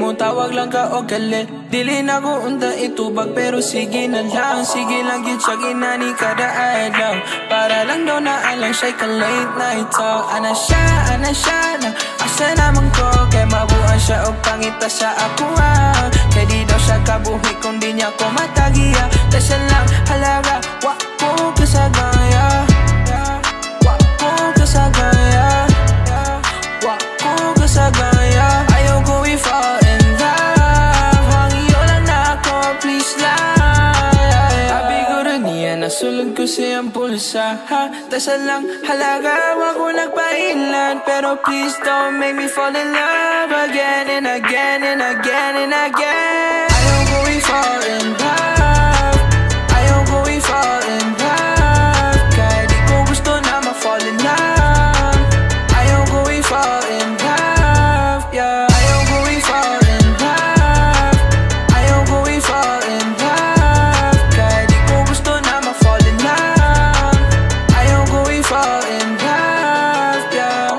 mo, tawag lang ka o galit. Dili na ko unta itubag pero sige na lang. Sige lang yun siya ginani kada adlaw. Para lang daw na alang siya'y ka late night talk. Ana siya na asa naman ko. Kay mabuhan siya o pangita sa ako ha. Kay di daw siya kabuhi kung di niya ko matagiya. Tasya lang halaga, wak ko kasagaya. Wak ko kasagaya. Wak ko kasagaya. Ayaw ko i-fall in love. Hangiyo lang na ako, please lang. Abi ko rin niya, nasulog ko siyang pulsa ha. Tasya lang halaga, wak ko nagpailan. Pero please don't make me fall in love again and again and again and again. Ayaw ko i-fall in love. Ayaw ko i-fall in love. Kaya di ko gusto na ma-fall in love. Ayaw ko i-fall in love, yeah. Ayaw ko i-fall in love. Ayaw ko i-fall in love. Kaya di ko gusto na ma-fall in love. Ayaw ko i-fall in love, yeah.